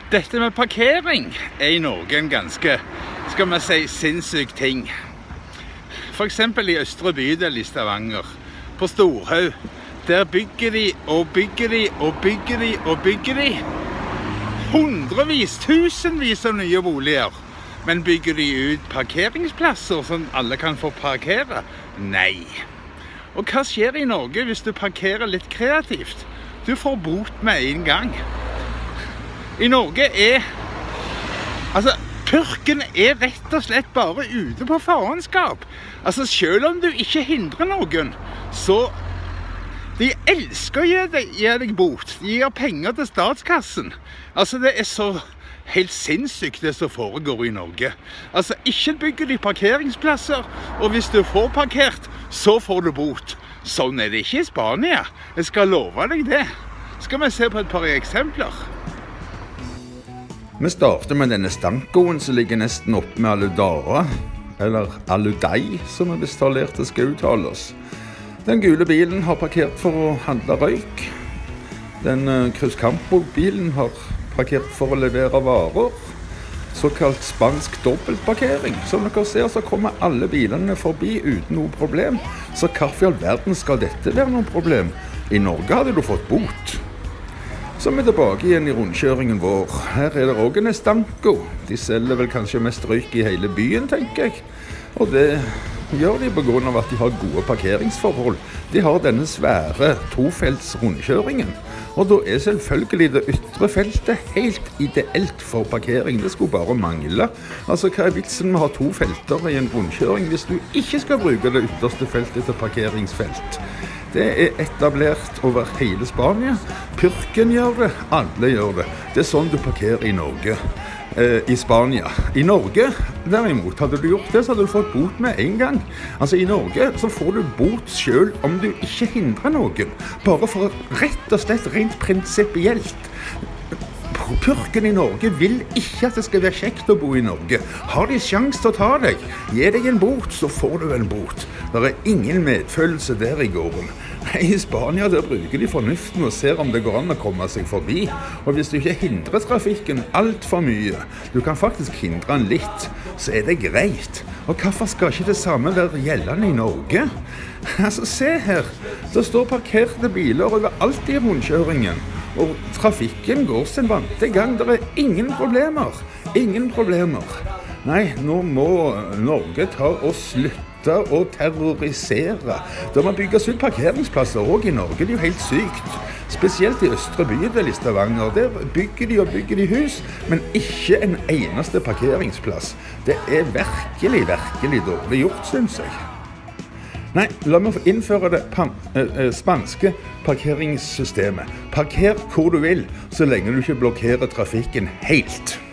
Dette med parkering i Norge en ganske, skal man si, sinnssyk ting. For eksempel i Østre bydel i Stavanger, på Storhaug. Der bygger de og bygger de og bygger de og bygger de. Hundrevis, tusenvis av nye boliger. Men bygger de ut parkeringsplasser sånn alle kan få parkere? Nei. Og hva skjer i Norge hvis du parkerer litt kreativt? Du får bot med en gang. I Norge purken rett og slett bare ute på faenskap. Selv om du ikke hindrer noen, så de elsker å gi deg bot. De gir penger til statskassen. Det så helt sinnssykt det som foregår i Norge. Ikke bygger de parkeringsplasser, og hvis du får parkert, så får du bot. Sånn det ikke i Spania. Jeg skal love deg det. Skal vi se på et par eksempler? Vi starter med denne stankoen som ligger nesten opp med Aludara, eller Aludei, som vi visst har lært det skal uttales. Den gule bilen har parkert for å handle røyk. Den Cruzcampo-bilen har parkert for å levere varer. Såkalt spansk dobbeltparkering. Som dere ser, så kommer alle bilene forbi uten noe problem. Så hvorfor i all verden skal dette være noe problem? I Norge hadde du fått bot. Så er vi tilbake igjen i rundkjøringen vår. Her det også en Estanco. De selger vel kanskje mest røyk i hele byen, tenker jeg. Og det gjør de på grunn av at de har gode parkeringsforhold. De har denne svære tofelts rundkjøringen. Og da selvfølgelig det ytre feltet helt ideelt for parkering. Det skulle bare mangle. Hva vitsen med å ha to felter i en rundkjøring hvis du ikke skal bruke det ytterste feltet til parkeringsfelt? Det etablert over hele Spania. Purken gjør det, alle gjør det. Det sånn du parkerer i Norge, i Spania. I Norge, derimot, hadde du gjort det, så hadde du fått bot med en gang. I Norge så får du bot selv om du ikke hindrer noen. Bare for rett og slett rent prinsipielt. Purken i Norge vil ikke at det skal være kjekt å bo i Norge. Har de sjans til å ta deg, gi deg en bot, så får du en bot. Det ingen medfølelse der i gården. I Spania der bruker de fornuften og ser om det går an å komme seg forbi. Og hvis du ikke hindrer trafikken alt for mye, du kan faktisk hindre den litt, så det greit. Og hvorfor skal ikke det samme være gjeldende i Norge? Se her, det står parkerte biler overalt i rundkjøringen. Og trafikken går sin vante gang. Det ingen problemer. Ingen problemer. Nei, nå må Norge ta og slutte å terrorisere. Det må bygges ut parkeringsplasser også i Norge. Det jo helt sykt. Spesielt i Østre bydel i Stavanger. Der bygger de hus, men ikke en eneste parkeringsplass. Det virkelig, virkelig dårlig gjort, synes jeg. Nei, la meg innføre det spanske parkeringssystemet. Parker hvor du vil, så lenge du ikke blokkerer trafikken helt.